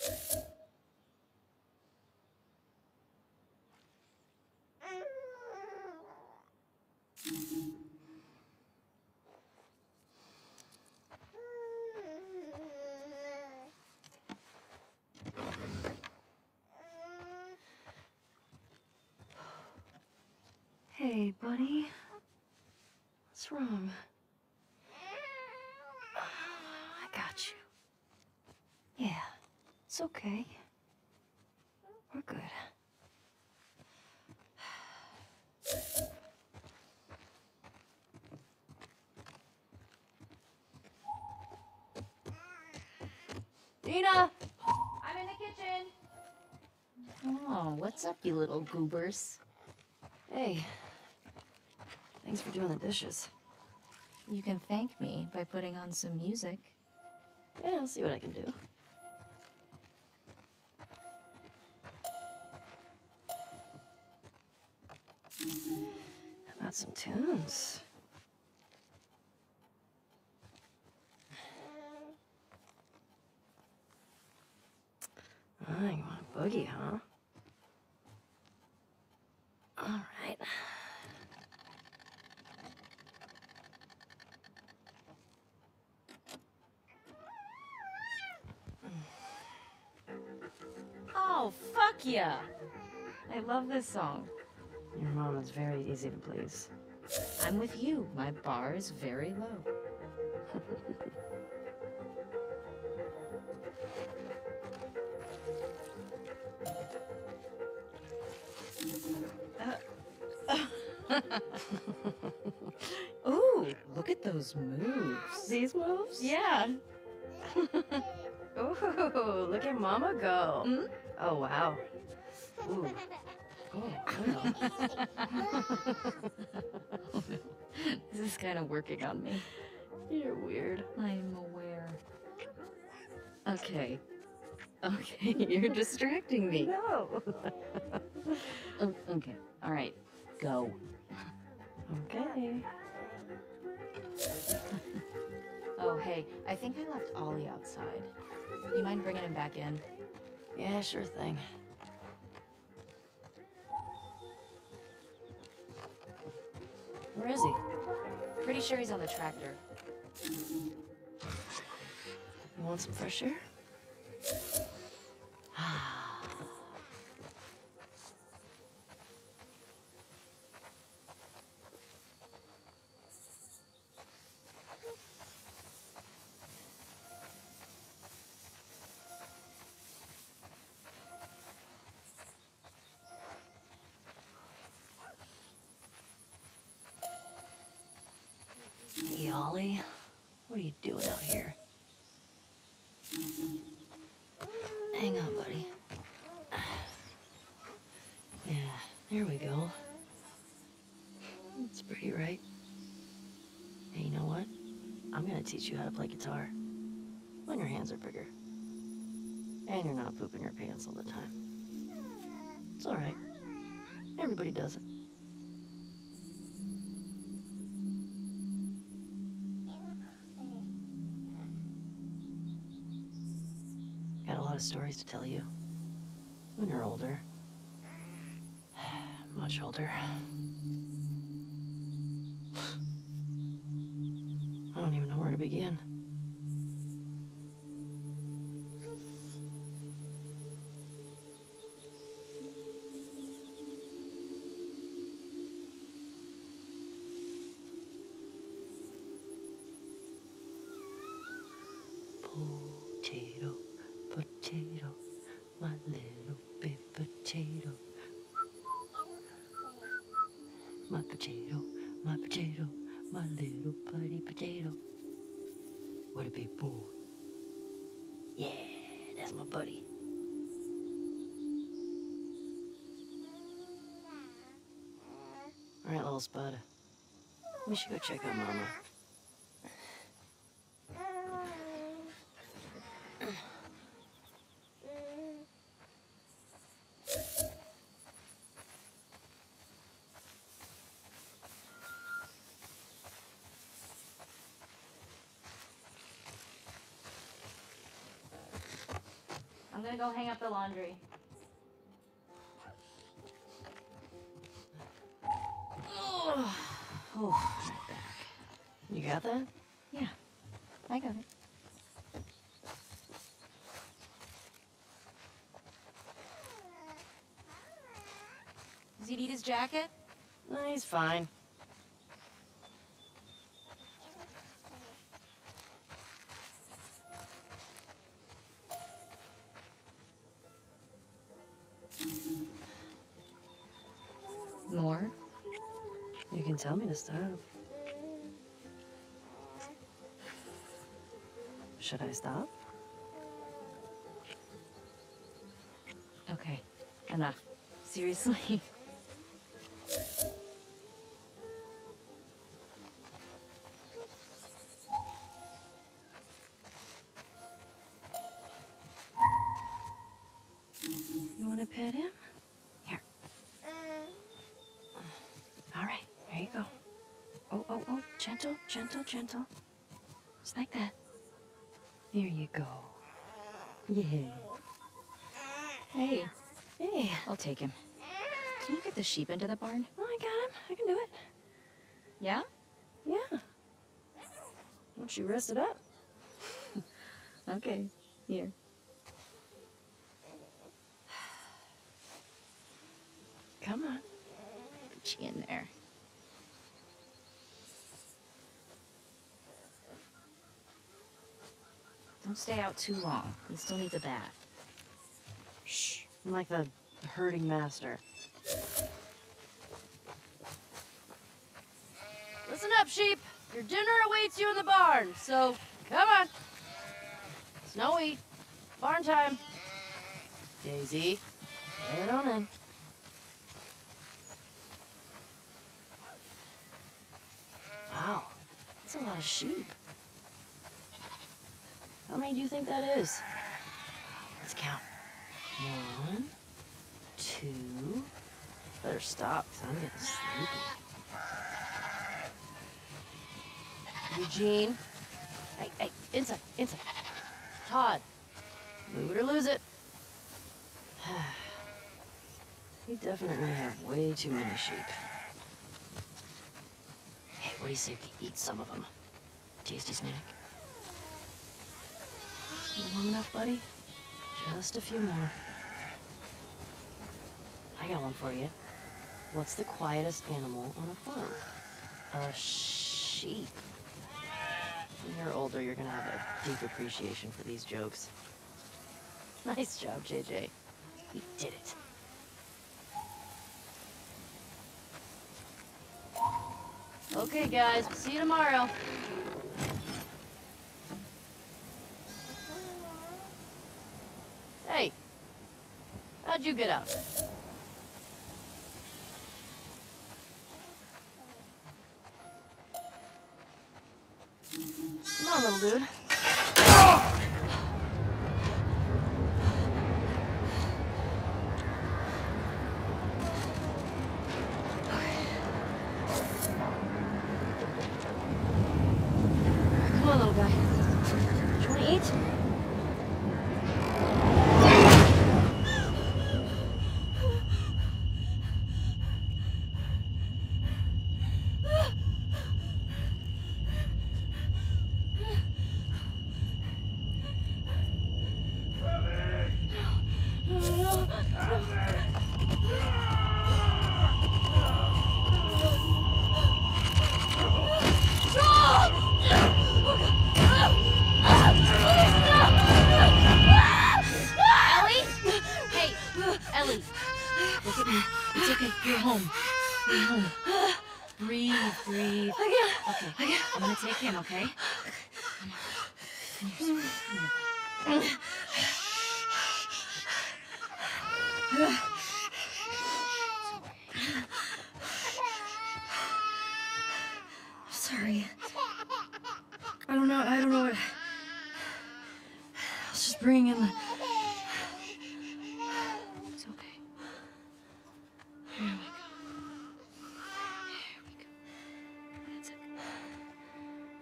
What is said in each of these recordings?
Hey, buddy. What's wrong? I got you. Yeah, it's okay. We're good. Dina! I'm in the kitchen. Oh, what's up, you little goobers? Hey. Thanks for doing the dishes. You can thank me by putting on some music. Yeah, I'll see what I can do. How about some tunes? Oh, you want a boogie, huh? All right. Oh, fuck yeah! I love this song. Your mom is very easy to please. I'm with you. My bar is very low. Ooh, look at those moves. These moves? Yeah. Ooh, look at Mama go. Hmm? Oh, wow. Ooh. Oh, wow. This is kind of working on me. You're weird. I'm aware. Okay. Okay, you're distracting me. No. Oh, okay, all right, go. Okay. Oh, hey, I think I left Ollie outside. You mind bringing him back in? Yeah, sure thing. Where is he? Pretty sure he's on the tractor. You want some fresh air? Hey, Ollie. What are you doing out here? Hang on, buddy. Yeah, there we go. It's pretty, right? Hey, you know what? I'm gonna teach you how to play guitar. When your hands are bigger. And you're not pooping your pants all the time. It's alright. Everybody does it. Got a lot of stories to tell you. When you're older. Much older. I don't even know where to begin. Potato, potato, my little big potato. My potato, my potato, my little buddy potato. What a big boy. Yeah, that's my buddy. All right, little spud. We should go check on Mama. I'm gonna go hang up the laundry. Oh, my back. You got that? Yeah, I got it. Does he need his jacket? No, he's fine. More? You can tell me to stop. Should I stop? Okay, enough. Seriously? You want to pet him? Here. All right, there you go. Oh, oh, oh, gentle, gentle, gentle. Just like that. There you go. Yeah. Hey, Hey. I'll take him. Can you get the sheep into the barn? Oh, I got him. I can do it. Yeah? Yeah. Once you rest it up. Okay, here. Come on. Put you in there. Don't stay out too long. He still needs a bath. Shh. I'm like the herding master. Listen up, sheep. Your dinner awaits you in the barn, so come on. Snowy, barn time. Daisy, get on in. Wow, that's a lot of sheep. How many do you think that is? Let's count. 1, 2. Better stop, because I'm getting sleepy. Eugene. Hey, hey, inside, inside. Todd. Move it or lose it. We definitely have way too many sheep. Hey, what do you say we eat some of them? Tasty snack. You warm enough, buddy? Just a few more. I got one for you. What's the quietest animal on a farm? A sheep. When you're older, you're gonna have a deep appreciation for these jokes. Nice job, JJ. You did it. Okay, guys, see you tomorrow. Hey, how'd you get out? Come on, little dude. Come on, little guy. Do you want to eat? Ellie? Hey, Ellie. Look at me. It's okay. You're home. You're home. Breathe, breathe. Okay, I'm gonna take him, okay? Come here. Sorry. I don't know what... I was just bringing in the... It's okay. Here we go. Here we go. That's it.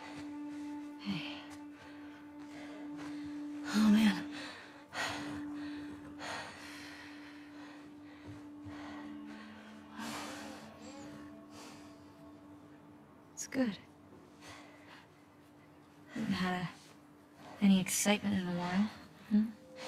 Hey. Oh, man. Good. Haven't had any excitement in a while. Hmm?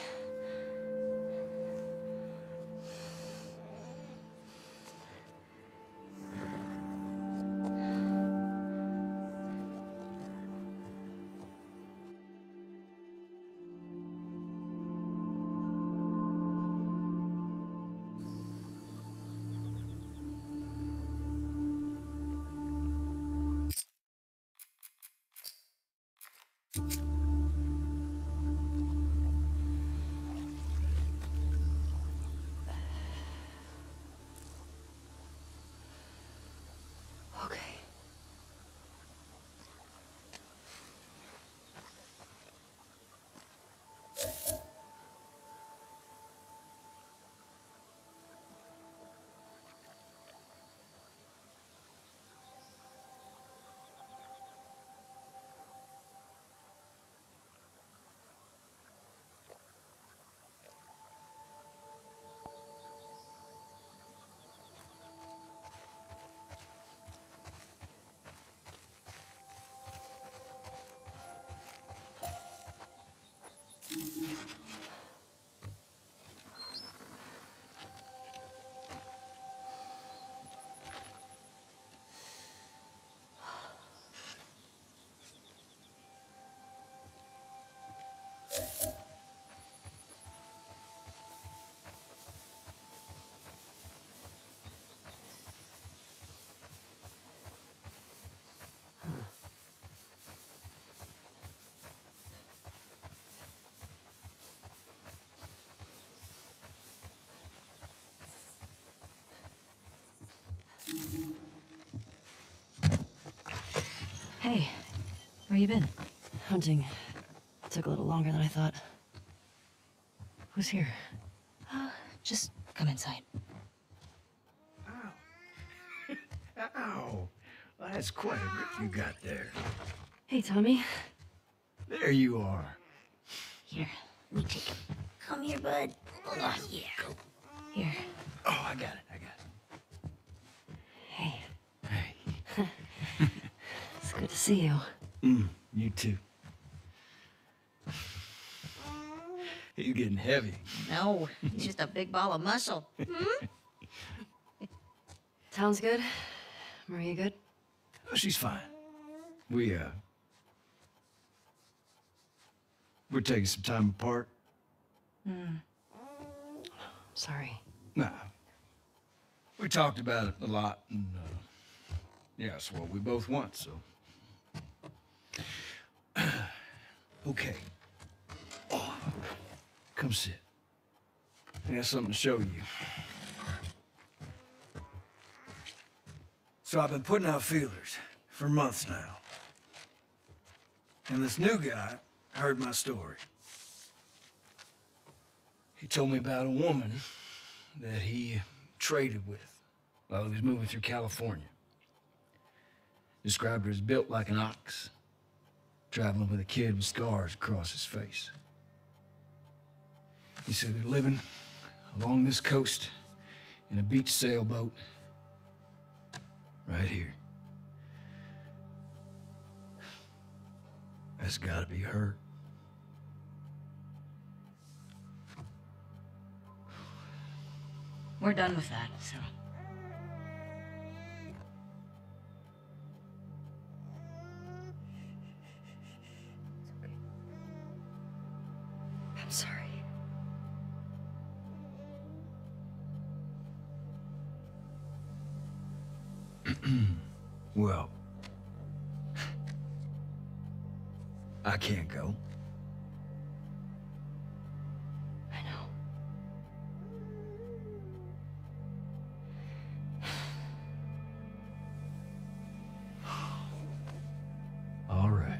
Okay. Hey, where you been? Hunting. Took a little longer than I thought. Who's here? Just come inside. Ow. Ow. Well, that's quite a grip you got there. Hey, Tommy. There you are. Here, let me take it. Come here, bud. Oh, yeah. Here. Oh, I got it. Hey. Hey. It's good to see you. You too. He's getting heavy. No, he's just a big ball of muscle. Sounds good. Maria good? Oh, she's fine. We're taking some time apart. Sorry. Nah. We talked about it a lot, and, yeah, it's what we both want, so. Okay. Oh, come sit. I got something to show you. So I've been putting out feelers for months now. And this new guy heard my story. He told me about a woman that he traded with while he was moving through California. Described her as built like an ox, traveling with a kid with scars across his face. He said they're living along this coast in a beach sailboat right here. That's gotta be her. We're done with that, so. I'm sorry. Well, I can't go. I know. All right.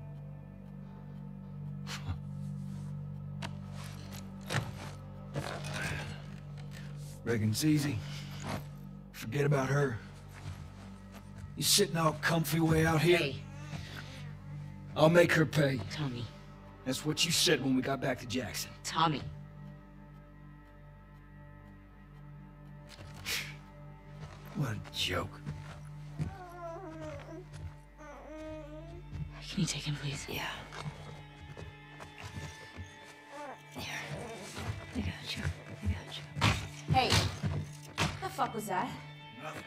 Reckon it's easy. Forget about her. You sitting all comfy way out here? Hey, I'll make her pay. Tommy. That's what you said when we got back to Jackson. Tommy. What a joke. Can you take him, please? Yeah. Here. I got you. I got you. Hey, what the fuck was that? Nothing.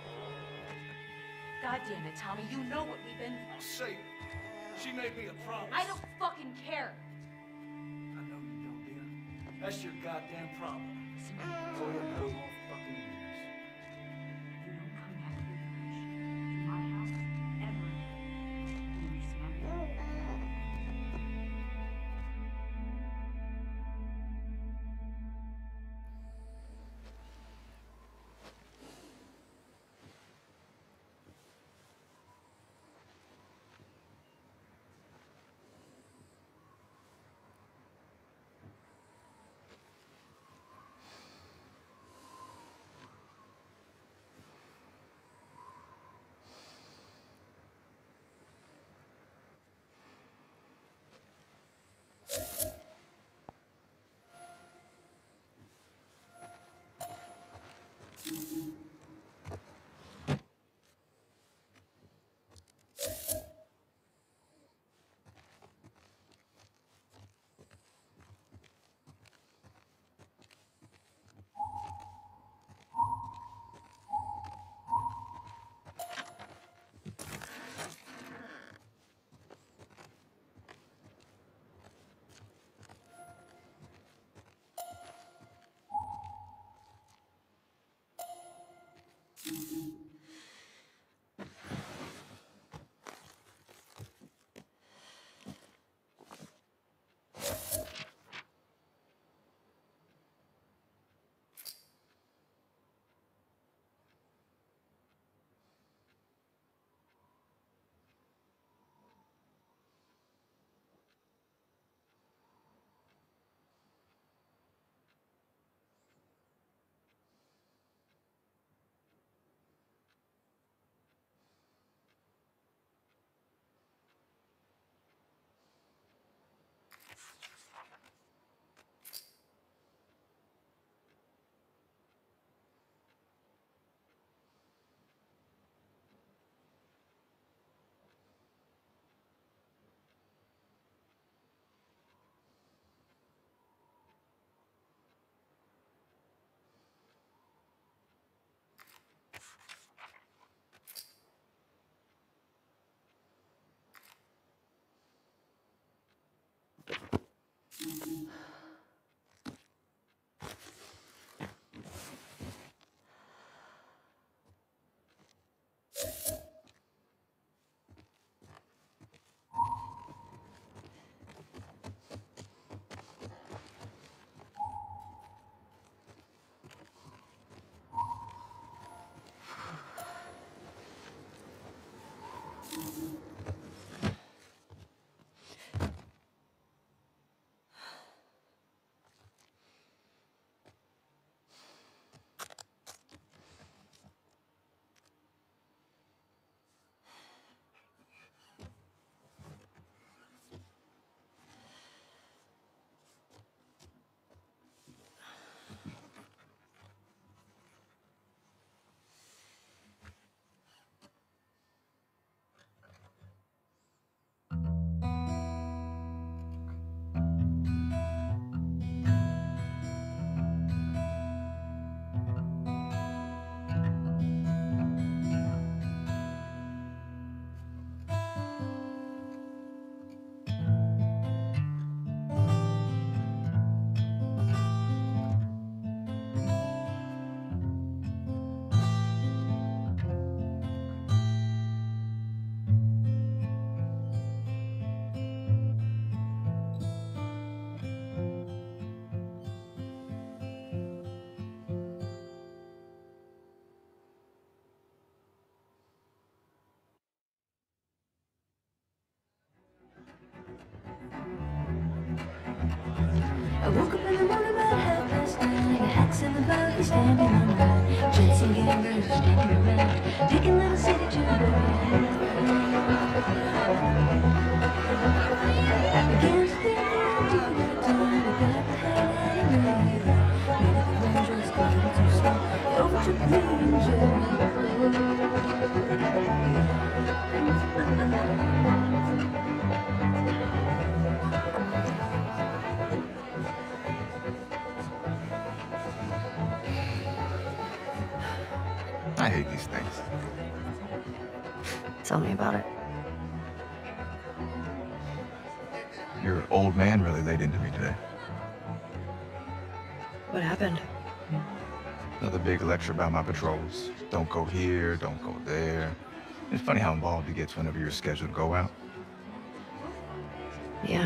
God damn it, Tommy, you know what we've been... I'll say, she made me a promise. I don't fucking care. I know you don't, dear. That's your goddamn problem. Listen, For no more fucking years. you don't come back to my house ever. You understand? I woke up in the morning about 9:30. A hat's in the buggy standing on the line. Jets and gambers standing around. Taking little city to the I began to think I'd do that time. I got the hell out of me. Made up the wrong choice, got it too slow. It overtook me and Jericho. I hate these things. Tell me about it. Your old man really laid into me today. What happened? Another big lecture about my patrols. Don't go here, don't go there. It's funny how involved he gets whenever you're scheduled to go out. Yeah.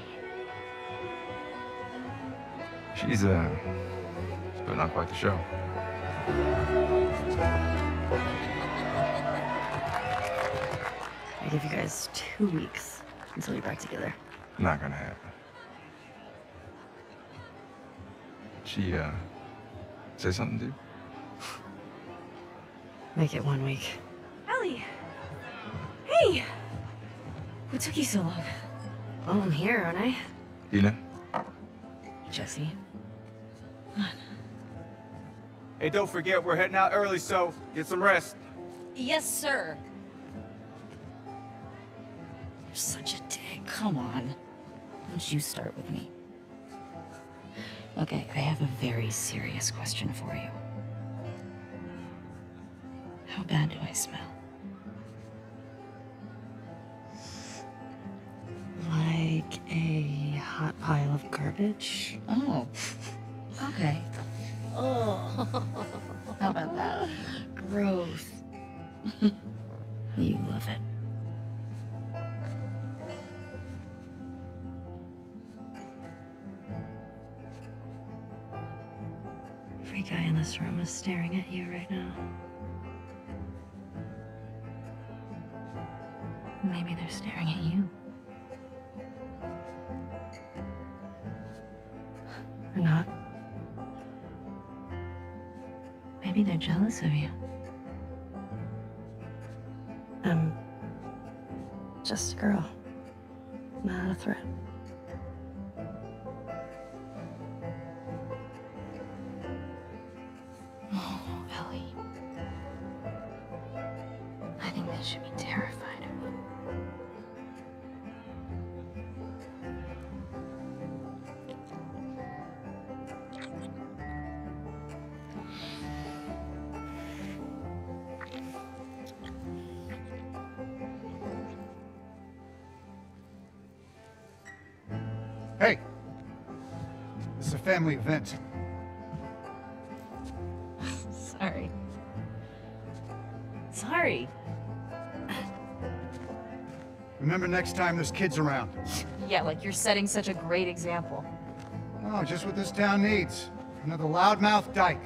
She's putting on quite the show. I give you guys 2 weeks until you're back together. Not gonna happen. She, say something, dude? Make it 1 week. Ellie! Hey! What took you so long? Well, I'm here, aren't I? Dina? Jesse. Hey, don't forget, we're heading out early, so get some rest. Yes, sir. You're such a dick. Come on. Don't you start with me. Okay, I have a very serious question for you. How bad do I smell? Like a hot pile of garbage? Oh. Okay. Oh. How about that? Gross. You love it. Every guy in this room is staring at you right now. Maybe they're staring at you. Or not. Maybe they're jealous of you. I'm just a girl, not a threat. Oh, Ellie. I think they should be terrified of you. Hey! This is a family event. Sorry. Sorry. Remember next time there's kids around. Yeah, like you're setting such a great example. Oh, just what this town needs. Another loudmouth dyke.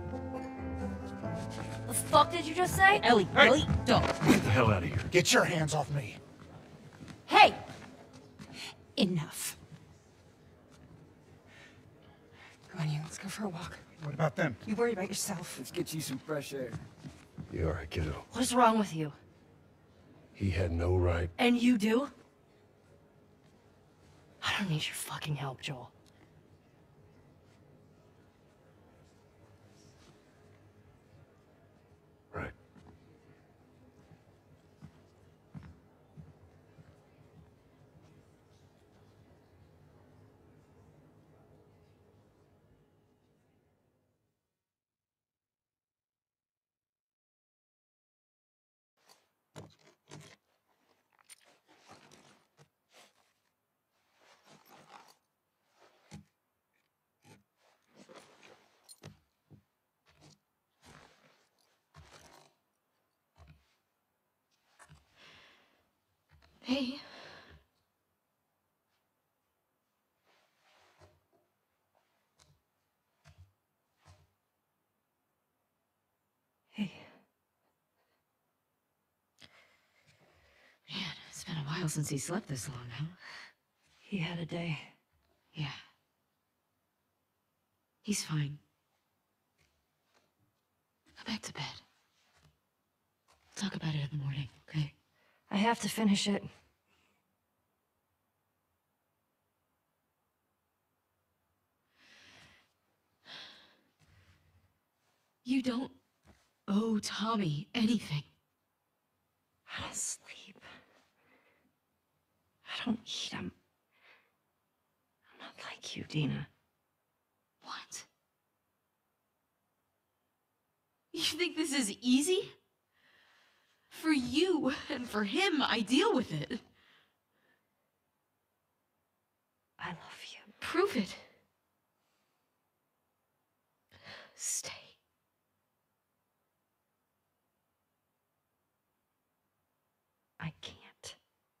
The fuck did you just say? Ellie, Ellie, don't. Get the hell out of here. Get your hands off me. Hey! Enough. Come on, you. Let's go for a walk. What about them? You worry about yourself. Let's get you some fresh air. You all right, kiddo? What is wrong with you? He had no right. And you do? I don't need your fucking help, Joel. Right. Hey. Hey. Man, it's been a while since he slept this long, huh? He had a day. Yeah. He's fine. Go back to bed. Talk about it in the morning, okay? I have to finish it. You don't owe Tommy anything. I don't sleep. I don't eat. I'm not like you, Dina. What? You think this is easy? For you and for him, I deal with it. I love you. Prove it. Stay. I can't.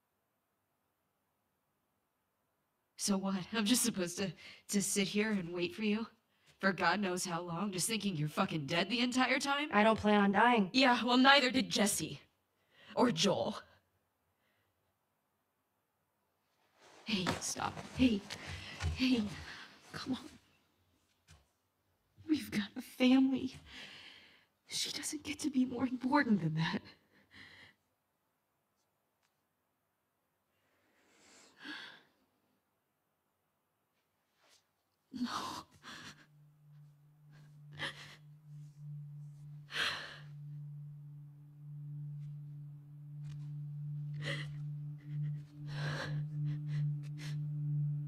So what? I'm just supposed to sit here and wait for you? For God knows how long, just thinking you're fucking dead the entire time? I don't plan on dying. Yeah, well, neither did Jesse. Or Joel. Hey, stop. Hey, come on. We've got a family. She doesn't get to be more important than that. No.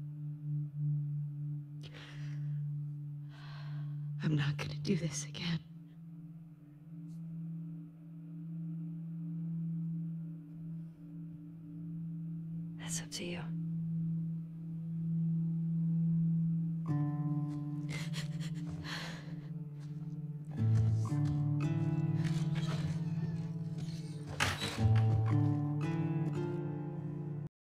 I'm not gonna do this again.